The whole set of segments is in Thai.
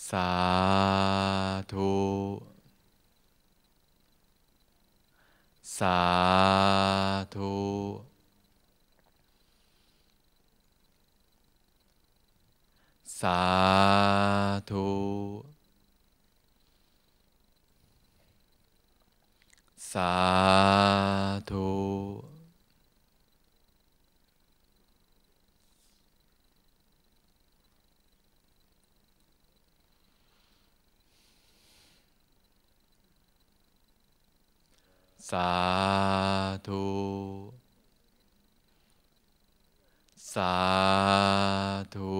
สาธุสาธุสาธุสาธุสาธุสาธุ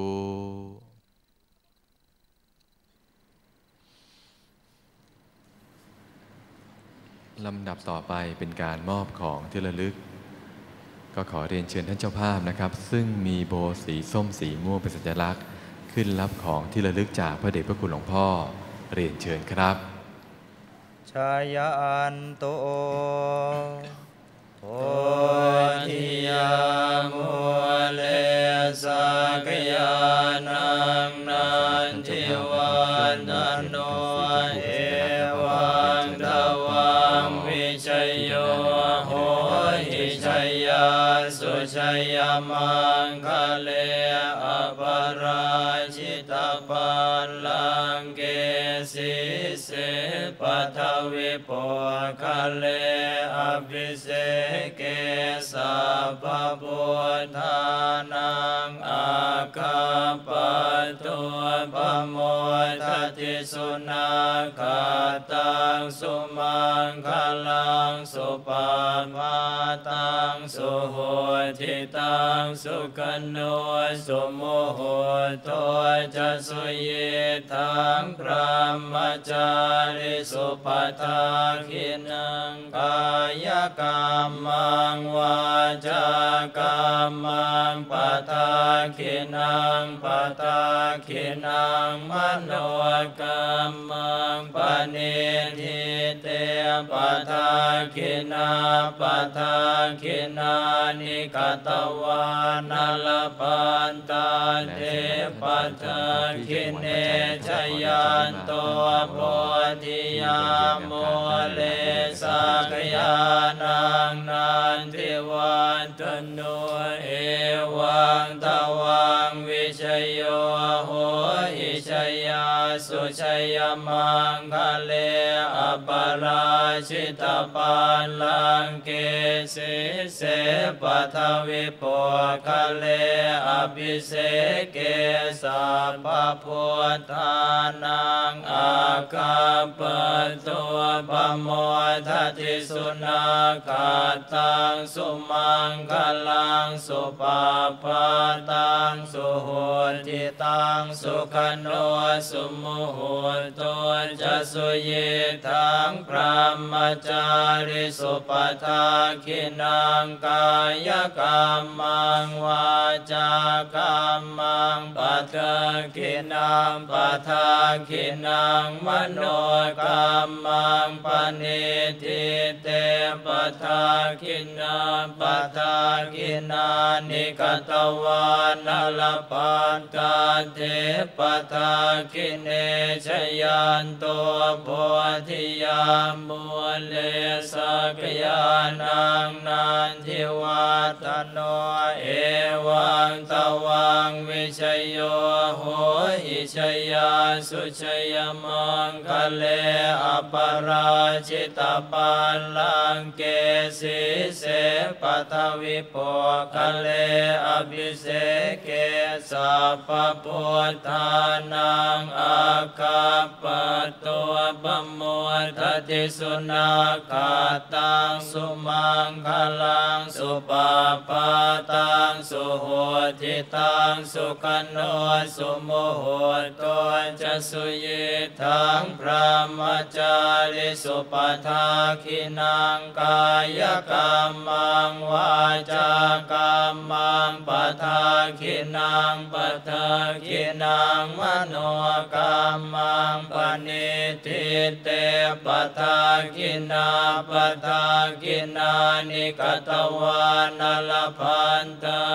ลำดับต่อไปเป็นการมอบของที่ระลึกก็ขอเรียนเชิญท่านเจ้าภาพนะครับซึ่งมีโบสีส้มสีม่วงเป็นสัญลักษณ์ขึ้นรับของที่ระลึกจากพระเดชพระคุณหลวงพ่อเรียนเชิญครับชายอันโตโพธิยามุเลสักยานังนันทิวันโนเอวังตวังวิชัยโยโหหิชัยยาสุชัยยมังคะเลอปราชิตปัลลังเกสิเสปัทวิโปคะเลอภิเสเกสัพพพุทธานังอาคาปตัวปโมทัติสุนาคาตังสุมังคลังสุปามาตังสุโหติตังสุขโนสุโมโหตัวจะสุเยทังพระมจาริสุปทาคินังกายกรรมังวาจากรรมังปทาคินังปทาคินังมโนกรรมังปณิทิเตปทาคินาปทาคินานิกตวานัลปันตาเทปทาคิเนชยันโตโพธิยาโมเลสักยานังนันทิวันตโนเอวังตวังวิชัยโยโหหิชัยยาสุชัยยมังคะเลอปราชิตปัลลังเกสิเสปัทวิโปคะเลอภิเสเกสัพพพุทธานังอาคาปตัวปโมทัติสุนาคาตังสุมังคลังสุปาปาตังสุโหติตังสุขโนสุโมโหตัวจะสุเยทังพระมจาริสุปทาคินังกายกรรมังวาจากรรมังปทาคินังปทาคินังมโนกรรมังปณิทิเตปทาคินังปทาคินานิกตวานัลปันตาเทปทาคิเนชยันโตโพธิยามุเลสักยานังนันทิวัตโนเอวังตวังวิชัยโยโหหิชัยยาสุชัยยมังคะเลอปราชิตปัลลังเกสิเสปัทวิโปคะเลอภิเสเกสัพพพุทธานังอาคาปตัวปโมทัติสุนาคาตังสุมังคลังสุปาปาตังสุโหติตังสุขโนสุโมโหตัวจะสุเยทังพระมจาริสุปทาคินังกายกรรมังวาจากรรมังปทาคินังปทาคินังมโนกรรมังปณิทิเตปทาคินาปทาคินานิกตวานัลพันตา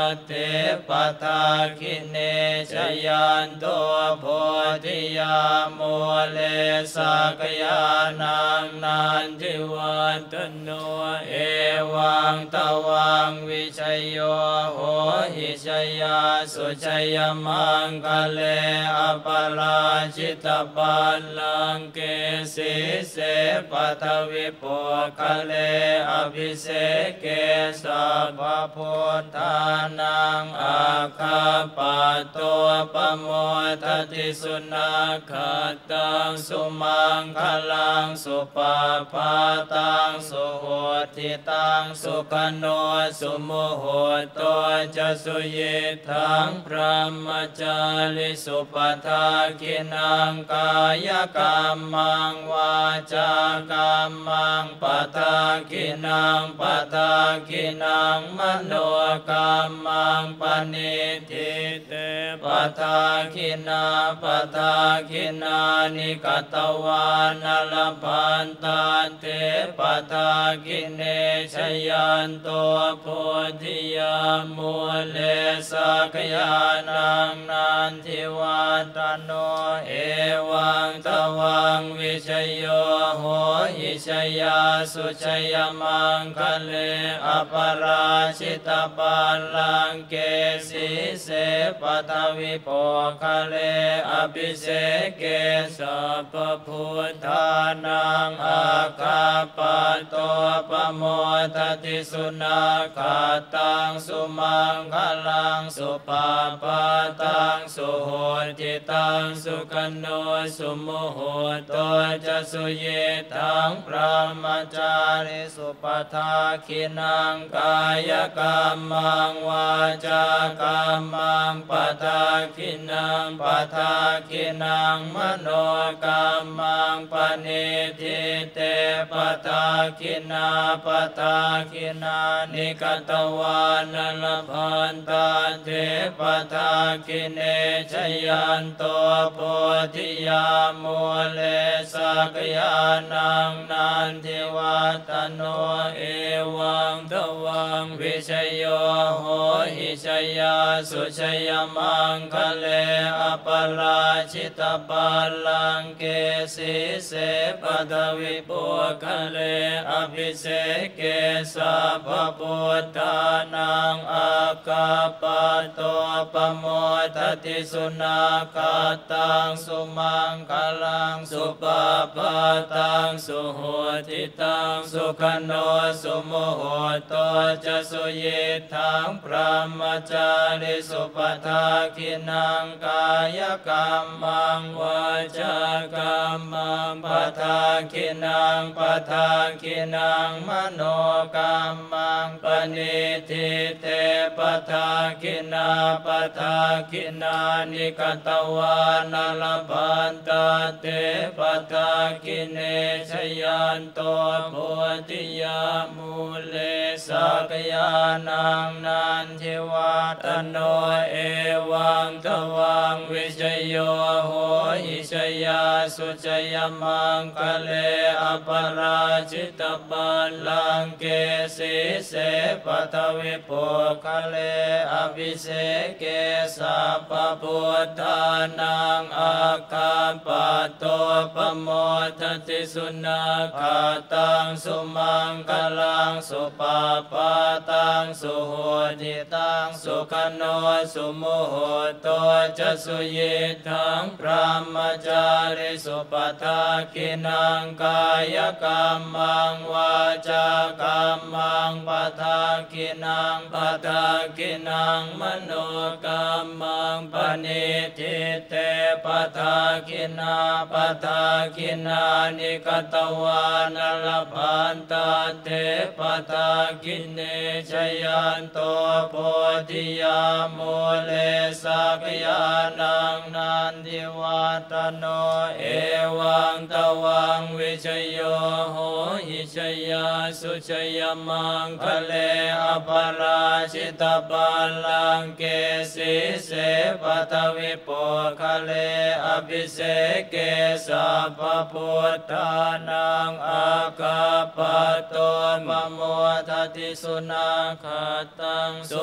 เตปทาคิเนชยันโตโพธิยามุเลสักยานังนันทิวันตโนเอวังตวังวิชัยโยโหหิชยาสุชัยมังคะเลอปราชิตปัลลังเกสิเสปทวิปุคะเลอภิเสเกสัพพพุทธานังอาคาปะโตปโมทติสุนัขขัตตังสุมังคลังสุปาปาตังสุโหติตังสุขโนสุโมโหโตจะสุเยทังพระมจาริสุปทาคินังกายกรรมังวาจากรรมังปทาคินังปทาคินังมโนกรรมังปณิทิเตปทาคินาปทาคินานิกตวานลพันตาเตปทาคิเนชยันโตโพธิยามุเลสักยานังนันทิวัตโนเอวังตวังวิชยโยโหหิชยาสุชยมังคะเลอปราชิตปัลลังเกสิเสปทวิโปคะเลอภิเสเกสัพพพุทธานังอาคาปะโตปโมทติสุนัขขัตตังสุมังคลังสุปาปาตังสุโหติตังสุขโนสุโมโหโตจะสุเยทังพระมจาริสุปทาคินังกายกรรมังวาจากรรมังปทาคินังปทาคินังมโนกรรมังปณิทิเตปทาคินาปทาคินานิกตวานลพันตาเทปทาคิเนชยันโตโพธิยามุเลสักยานังนันทิวัตโนเอวังตวังวิชยโยโหหิชยาสุชยมังคะเลอปราชิตปัลลังเกสิเสปทวิปุคะเลอภิเสเกสัพพพุทธานังอาคาปะโตปโมทติสุนัขขัตตังสุมังคลังสุปาปาตังสุโหติตังสุขโนสุโมโหโตจะสุเยทังพระมจาริสุปทาคินังกายกรรมังวาจากรรมังปทาคินังปทาคินังมโนกรรมังปณิทิเตปทาคินาปทาคินานิกตวานลพันตาเตปทาคิเนชยันโตโพธิยามุเลสักยานังนันทิวัตโนเอวังตวังวิชยโยโหหิชยาสุชยมังคะเลอปราชิตปัลลังเกสิเสปทวิปุคะเลอภิเสเกสัพพพุทธานังอาคาปะโตปโมทติสุนัขขัตตังสุมังคลังสุปาปาตังสุโหติตังสุขโนสุโมโหโตจะสุเยทังพระมจาริสุปทาคินังกายกรรมังวาจากรรมังปทาคินังปทาคินังมโนกรรมังปณิทิเตปทาคินาปทาคินานิกตวานลพันตาเตปทาคิเนชยันโตโพธิยามุเลสักยานังนันทิวัตโนเอวังตวังวิชยโยโหหิชยาสุชยมังคะเลอปราชิตปัลลังเกสิเสปทวิปุคะเลอภิเสเกสัพพพุทธานังอาคาปะโตปโมทติสุนัขขัตตังสุมั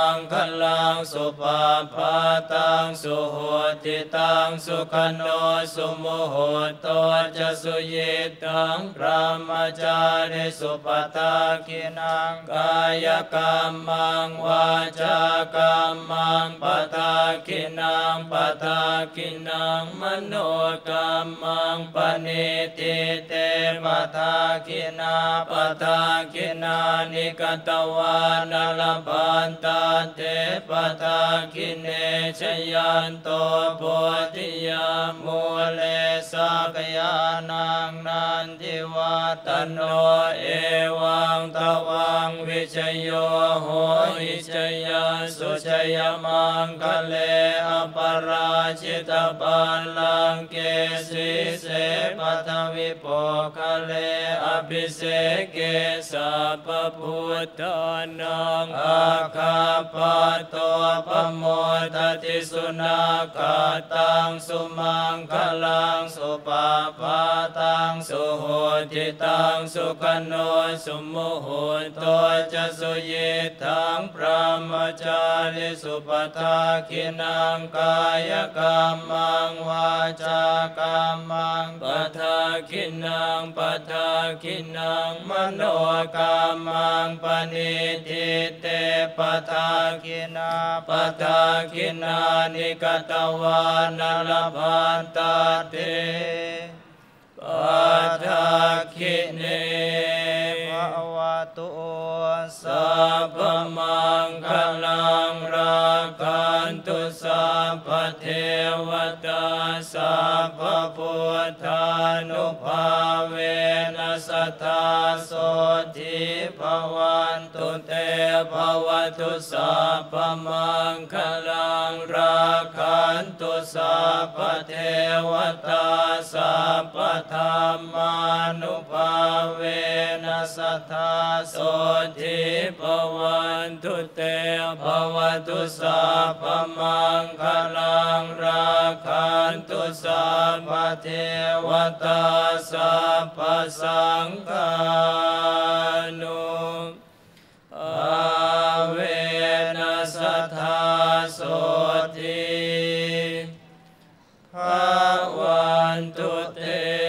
งคลังสุปาปาตังสุโหติตังสุขโนสุโมโหโตจะสุยิตังพระมจาริสุปตาคินังกายกรรมังวาจากรรมังปตาคินังปตาคินังมโนกรรมังปณิทิเตปตาคินาปตาคินานิกตวานลพันตาเตปตาคิเนชยันโตโพธิยามูเลสักยานังนันทิวัตโนเอวังตวังวิชโยโหหิชยาสุชยมังคะเลอปราชิตปัลลังเกสิเสปัทวิโปคะเลอภิเสเกสัพพพุทธานังอาคาปะโตปโมทติสุนาคาตังสุมังคลังสุปาปาตังสุโหติตังสุขโนสุโมโหโตจะสุยิทังพระมจาริสุปตาคินังกายกรรมังวาจากรรมังปทาคินังปทาคินังมโนกรรมังปณิทิเตปทาคินาปทาคินานิกตวานลพันตาเตปัทธาคิเนภวตุสัพพมังคลังราคันตุสัพพเทวตาสัพพพุทธานุภาเวนัสสทธาโสทิภวันตุเตภวตุสัพพมังคลังราคันตุสัพพเทวตาสัพพธรรมานุภาเวนัสสทธาโสทิภวันตุเตภวตุสัพพมังคลังราคันตุสัพพเทวตาสัพพสังฆานุภาเวนัสสทธาโสทิภวันตุเต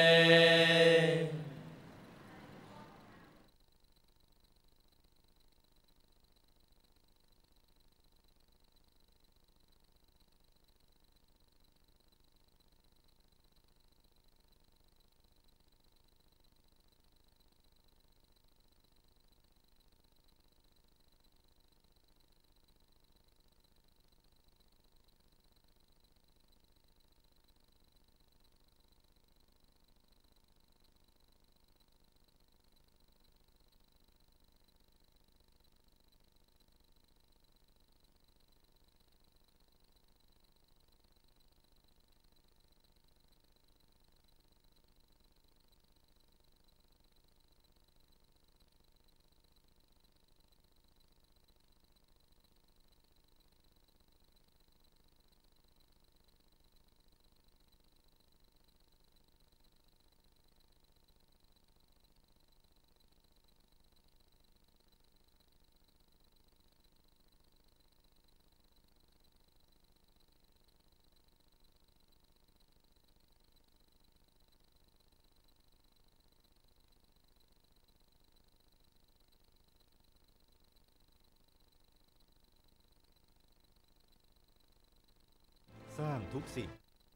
สร้างทุกสิ่ง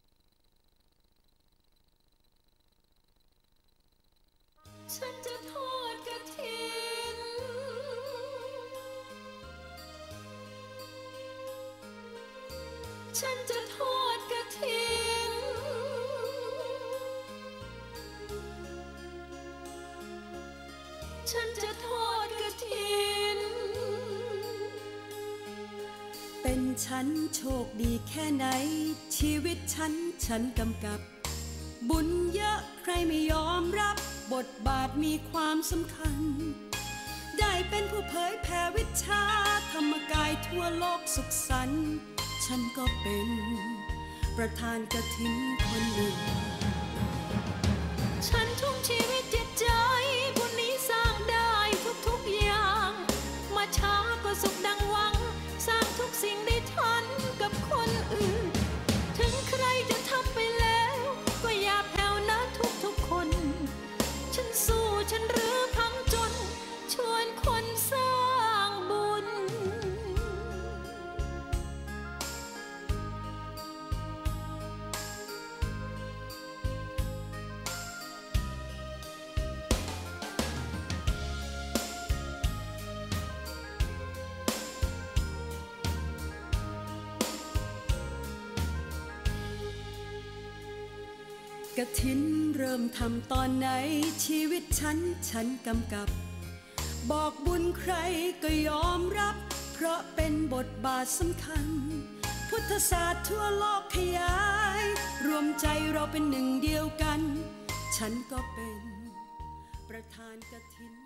ฉันจะทอดกฐินฉันจะทอดกฐินฉันจะทอดกฐินเป็นฉันโชคดีแค่ไหนชีวิตฉันกำกับบุญเยอะใครไม่ยอมรับบทบาทมีความสำคัญได้เป็นผู้เผยแผ่วิชาธรรมกายทั่วโลกสุขสันต์ฉันก็เป็นประธานกฐินคนหนึ่งฉันทุ่มชีวิตจิตใจบุญนี้สร้างได้ทุกอย่างมาช้าก็สุขดังหวังสร้างกฐินเริ่มทำตอนไหนชีวิตฉันกำกับบอกบุญใครก็ยอมรับเพราะเป็นบทบาทสำคัญพุทธศาสตร์ทั่วโลกขยายรวมใจเราเป็นหนึ่งเดียวกันฉันก็เป็นประธานกฐิน